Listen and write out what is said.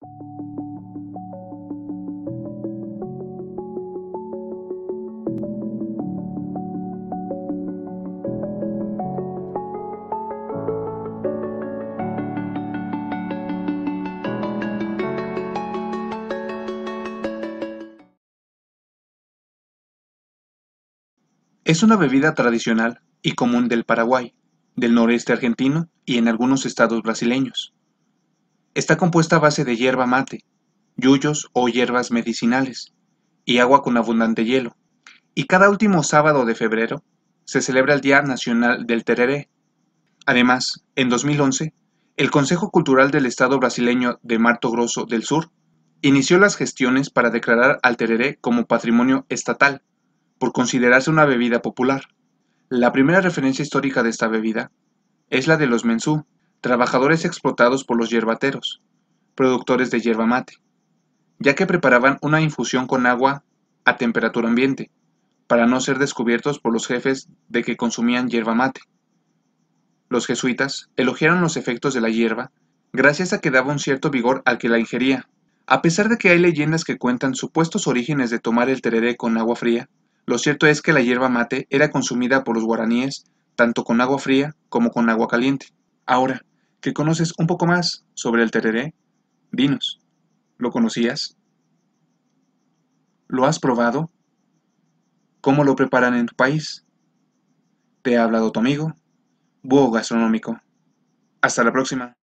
Es una bebida tradicional y común del Paraguay, del noreste argentino y en algunos estados brasileños. Está compuesta a base de yerba mate, yuyos o hierbas medicinales, y agua con abundante hielo. Y cada último sábado de febrero se celebra el Día Nacional del Tereré. Además, en 2011, el Consejo Cultural del Estado brasileño de Mato Grosso del Sur inició las gestiones para declarar al tereré como patrimonio estatal, por considerarse una bebida popular. La primera referencia histórica de esta bebida es la de los mensú, trabajadores explotados por los yerbateros, productores de yerba mate, ya que preparaban una infusión con agua a temperatura ambiente, para no ser descubiertos por los jefes de que consumían yerba mate. Los jesuitas elogiaron los efectos de la hierba gracias a que daba un cierto vigor al que la ingería. A pesar de que hay leyendas que cuentan supuestos orígenes de tomar el tereré con agua fría, lo cierto es que la hierba mate era consumida por los guaraníes tanto con agua fría como con agua caliente. Ahora, que conoces un poco más sobre el tereré, dinos, ¿lo conocías? ¿Lo has probado? ¿Cómo lo preparan en tu país? Te ha hablado tu amigo, Búho Gastronómico. Hasta la próxima.